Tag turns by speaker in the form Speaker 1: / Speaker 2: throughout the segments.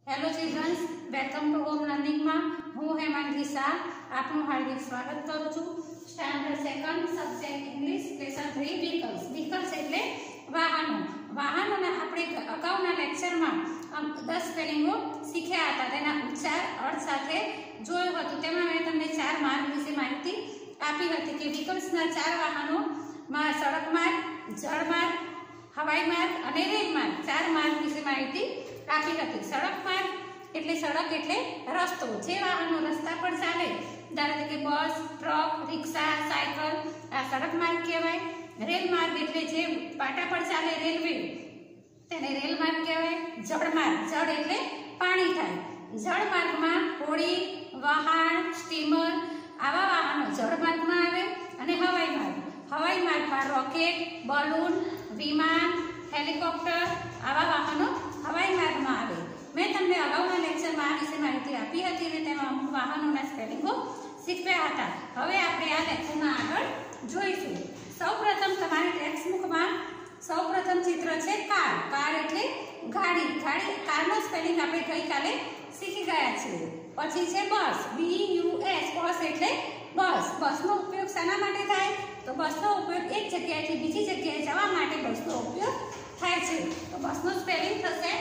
Speaker 1: Hello childrens, welcome to home લર્નિંગમાં હું હેમાંગી શાહ આપનું હાર્દિક સ્વાગત કરું છું. Standard second subject English lesson 3 vehicles. Vehicles એટલે વાહનો. વાહનોના આપણે અગાઉના લેક્ચરમાં 10 સ્પેલિંગો શીખ્યા હતા. તેના ઉચ્ચાર અર્થ સાથે જોયું હતું. તેમાં મેં તમને 4 માર્ગ વિશે માહિતી આપી હતી કે વ્હીકલ્સના 4 વાહનોમાં સડક માર્ગ, જળ માર્ગ, હવાઈ માર્ગ અને રેલ માર્ગ 4 માર્ગ વિશે માહિતી આપી હતી. સડક માર્ગ એટલે સડક એટલે રસ્તો. જે વાહનો રસ્તા પર ચાલે, ધારો કે બસ, ટ્રક, રિક્ષા, સાયકલ, આ સડક માર્ગ કહેવાય. રેલ માર્ગ એટલે જે પાટા પર ચાલે રેલવે, તેને રેલ માર્ગ કહેવાય. જળ માર્ગ, જળ એટલે પાણી થાય. જળ માર્ગમાં હોડી, વહાણ, સ્ટીમર આવા વાહનો જળ માર્ગમાં આવે. અને હવાઈ માર્ગ, હવાઈ માર્ગમાં રોકેટ, બલૂન, વિમાન, હેલિકોપ્ટર આવા વાહનો હવાઈ માર્ગમાં આવે. મેં તમને અગાઉના લેક્ચરમાં આ વિશે માહિતી આપી હતી અને તેમાં અમુક વાહનોના સ્પેલિંગો શીખવ્યા હતા. હવે આપણે આ લેક્ચરમાં આગળ જોઈશું. સૌપ્રથમ તમારી ટેક્સ્ટ બુકમાં સૌપ્રથમ ચિત્ર છે કાર. કાર એટલે ગાડી. ગાડી કારનો સ્પેલિંગ આપણે ગઈકાલે શીખી ગયા છીએ. પછી છે બસ, BUS, બસ એટલે બસ. બસનો ઉપયોગ શાના માટે થાય? તો બસનો ઉપયોગ એક જગ્યાએથી બીજી જગ્યાએ જવા માટે બસનો ઉપયોગ થાય છે. તો બસનો સ્પેલિંગ થશે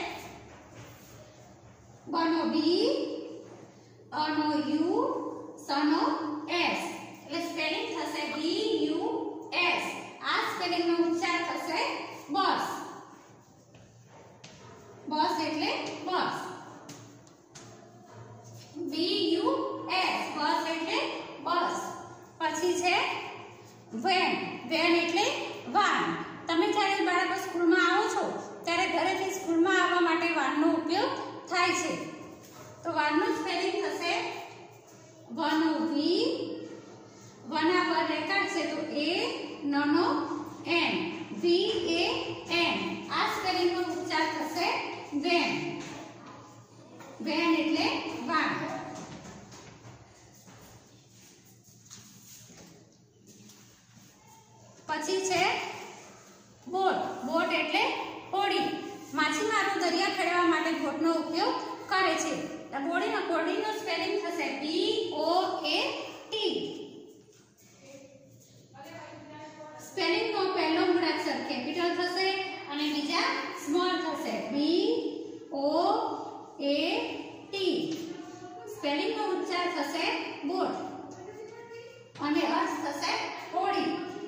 Speaker 1: બનો B, અનો U, સનો S. એટલે સ્પેલિંગ થશે BUS. આ સ્પેલિંગનો ઉચ્ચાર થશે બસ. બસ એટલે બસ. BUS, બસ એટલે બસ. પછી છે વેન. વેન એટલે વાન. તમે જ્યારે બાળકો સ્કૂલમાં આવો છો ત્યારે ઘરેથી સ્કૂલમાં આવવા માટે વાનનો ઉપયોગ થાય છે. તો વાનનું સ્પેલિંગ થશે વનો V, વના પર રેખાંશ છે તો A, નનો N, VAN. આ સ્પેલિંગનો ઉચ્ચાર થશે વેન. વેન એટલે વાન. પછી છે બોટ. બોટ એટલે હોડી. માછીમારો દરિયા ખેડવા માટે બોટનો ઉપયોગ કરે છે. હોડીનો સ્પેલિંગ થશે BOAT. સ્પેલિંગનો પહેલો મૂળાક્ષર કેપિટલ થશે અને બીજા સ્મોલ થશે BOAT. સ્પેલિંગનો ઉચ્ચાર થશે બોટ અને અર્થ થશે હોડી.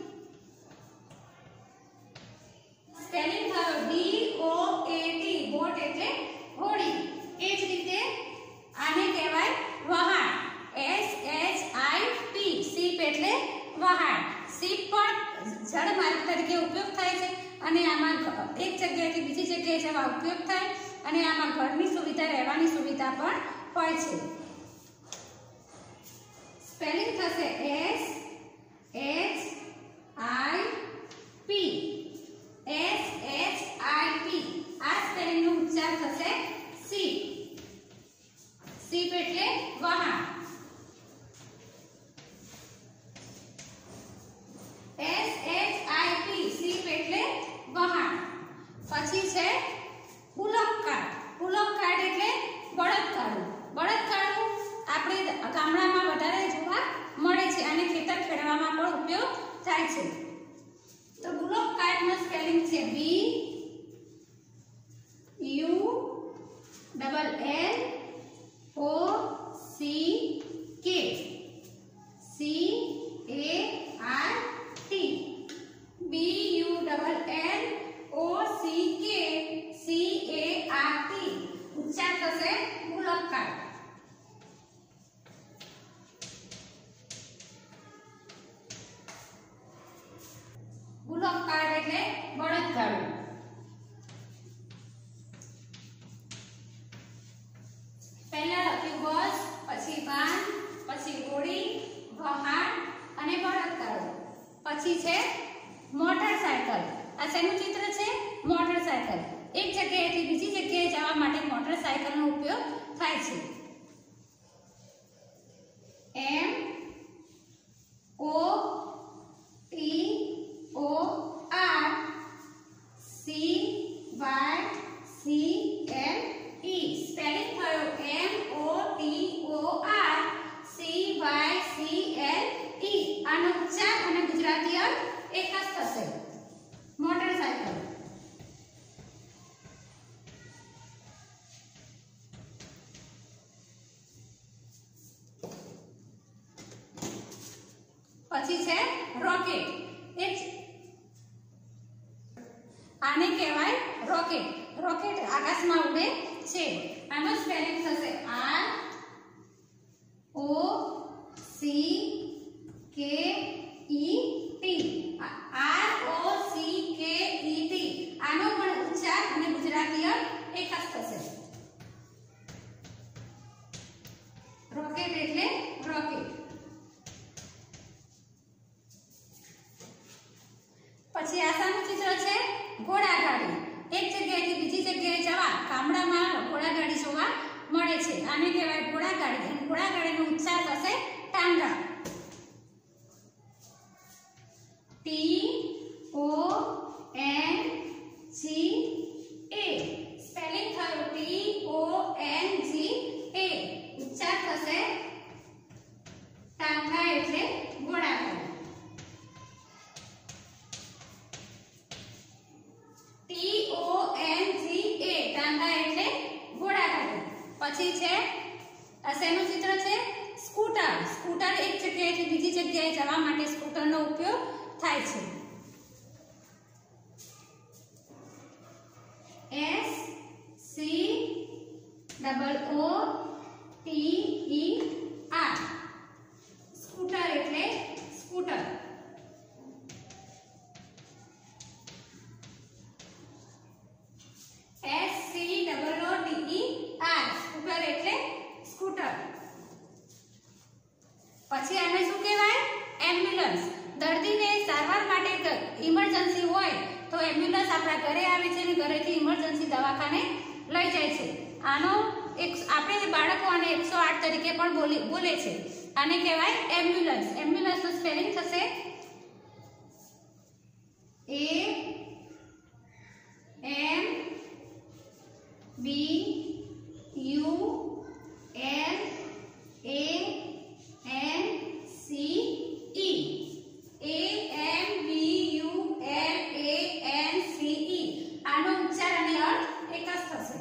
Speaker 1: સ્પેલિંગ થયો BOAT, બોટ એટલે હોડી. એ જ રીતે આને કહેવાય વહાણ. SHIP, શીપ એટલે વહાણ. શીપ પણ જળ માર્ગ તરીકે ઉપયોગ થાય છે અને આમાં એક જગ્યાએથી બીજી જગ્યાએ જવા ઉપયોગ થાય અને આમાં ઘરની સુવિધા, રહેવાની સુવિધા પણ હોય છે. સ્પેલિંગ થશે SHIP. SHIP. આ સ્પેલિંગનો ઉચ્ચાર થશે શીપ. શીપ એટલે વહાણ. SHIP, શીપ એટલે વહાણ. પછી છે બુલોક કાર્ટ. બુલોક કાર્ટ એટલે બળદગાડું. બળદગાડું આપણે ગામડામાં વધારે જોવા મળે છે અને ખેતર ખેડવામાં પણ ઉપયોગ થાય છે. તો બુલોક કાર્ટનો સ્પેલિંગ છે BULLOCK. BULLOCK. ઉચ્ચાર થશે બુલોક કાર્ટ. બુલોક કાર્ટ એટલે બળદગાડું. પહેલા લખ્યું બસ, પછી વાન, પછી હોડી, વહાણ અને બળદગાડું. પછી છે મોટરસાયકલ. આ શેનું ચિત્ર છે? મોટરસાયકલ. એક જગ્યાએથી બીજી જગ્યાએ જવા માટે મોટરસાયકલનો ઉપયોગ થાય છે. MOTORCYCL. ઈ સ્પેલિંગ થયો MOTORCYCLE આનો ઉચ્ચાર અને ગુજરાતી અર્થ એક જ થશે મોટરસાયકલ. પછી છે રોકેટ. આને કહેવાય રોકેટ. રોકેટ આકાશમાં ઉડે છે. આનો સ્પેલિંગ થશે ROCKET. ROCKET આનો પણ ઉચ્ચાર અને ગુજરાતી અર્થ એક જ થશે. રોકેટ એટલે રોકેટ. પછી આસાનું ચિત્ર છે ઘોડાગાડી. એક જગ્યાએથી બીજી જગ્યાએ જવા ગામડામાં ઘોડાગાડી જોવા મળે છે. આને કહેવાય ઘોડાગાડી. અને ઘોડાગાડીનો ઉચ્ચાર થશે ટાંગા. TONGA સ્પેલિંગ થયું TONGA. ઉચ્ચાર થશે ટાંગા એટલે ઘોડાગાડી. TONGA ટાંગા એટલે ઘોડાગાડી. પછી છે આ શેનું ચિત્ર છે સ્કૂટર. સ્કૂટર એક જગ્યાએથી બીજી જગ્યાએ જવા માટે સ્કૂટરનો ઉપયોગ થાય છે. SCOOTER સ્કૂટર એટલે સ્કૂટર. SCOOTER સ્કૂટર એટલે સ્કૂટર. પછી આને શું કહેવાય એમ્બ્યુલન્સ. દર્દીને સારવાર માટે ઇમરજન્સી હોય તો એમ્બ્યુલન્સ આપણા ઘરે આવે છે અને ઘરેથી ઇમરજન્સી દવાખાને લઈ જાય છે. આનો આપણે બાળકો આને 108 તરીકે પણ બોલે છે. આને કહેવાય એમ્બ્યુલન્સ. એમ્બ્યુલન્સનું સ્પેલિંગ થશે AMBULANCE. આનો ઉચ્ચાર અને અર્થ એક જ થશે.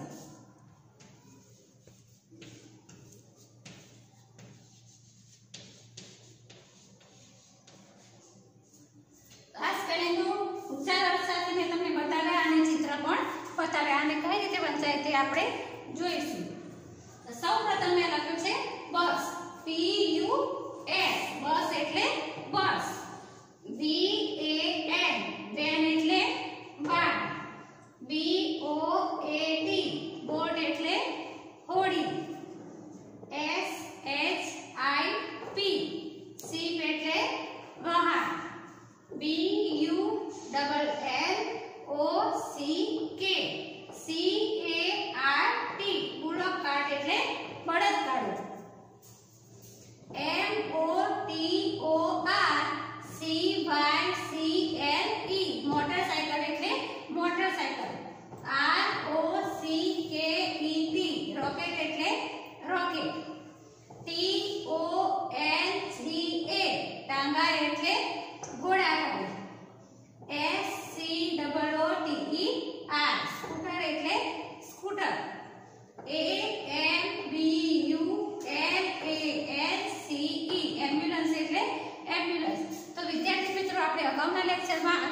Speaker 1: આ સ્પેલિંગનું ઉચ્ચાર અર્થ સાથે મેં તમને બતાવ્યા અને ચિત્ર પણ બતાવ્યા. અને કઈ રીતે વંચાય તે આપણે જોઈશું. સૌપ્રથમ મેં લખ્યું છે બસ. PUS બસ એટલે બસ. VAN વેન એટલે વાન. BOAT બોટ એટલે હોડી. SHIP શીપ એટલે વહાણ. BULLOCK CART બુલોક કાર્ટ એટલે બળદગાડું. MOTORCYCLE મોટરસાયકલ એટલે મોટરસાયકલ. ROCKET રોકેટ એટલે રોકેટ. TONGA ટાંગા એટલે ઘોડાગાડી. SCOOTER સ્કૂટર એટલે સ્કૂટર. AMBULANCE એમ્બ્યુલન્સ એટલે એમ્બ્યુલન્સ. તો વિદ્યાર્થી મિત્રો આપણે અગાઉના લેક્ચરમાં